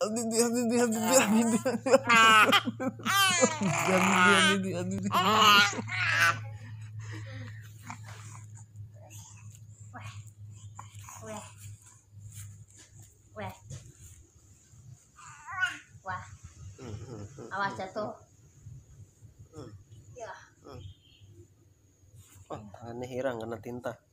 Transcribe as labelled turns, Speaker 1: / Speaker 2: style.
Speaker 1: Weh. Wah. Awas jatuh. Ya.
Speaker 2: Wah, tangannya hilang kena tinta.